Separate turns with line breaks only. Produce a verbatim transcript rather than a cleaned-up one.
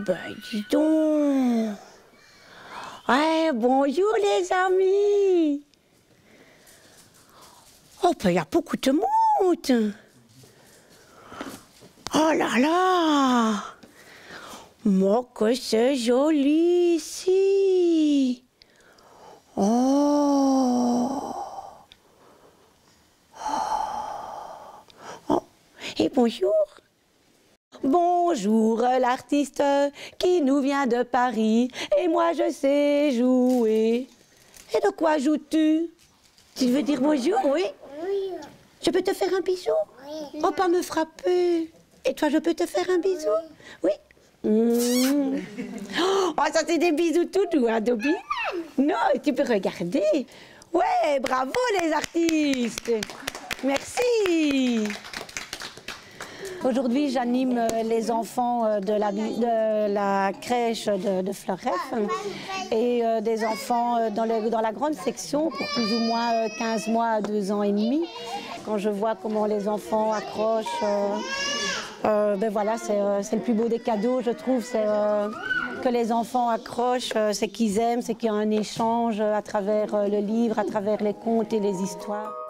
ben, dis donc. Ouais, bonjour les amis. Oh, ben, il y a beaucoup de monde. Oh là là. Moi, que c'est joli ici. Oh. Oh. Et bonjour. Bonjour l'artiste qui nous vient de Paris et moi je sais jouer. Et de quoi joues-tu? Tu veux dire bonjour, oui? Oui. Je peux te faire un bisou? Oui. Oh, pas me frapper. Et toi, je peux te faire un bisou? Oui. Mmh. Oh, ça c'est des bisous tout doux, hein, Dobby? Non, tu peux regarder. Ouais, bravo les artistes. Merci. Aujourd'hui, j'anime les enfants de la, de la crèche de, de Fleuref et des enfants dans, le, dans la grande section pour plus ou moins quinze mois à deux ans et demi. Quand je vois comment les enfants accrochent, euh, euh, ben voilà, c'est le plus beau des cadeaux, je trouve, c'est euh, que les enfants accrochent, c'est qu'ils aiment, c'est qu'il y a un échange à travers le livre, à travers les contes et les histoires.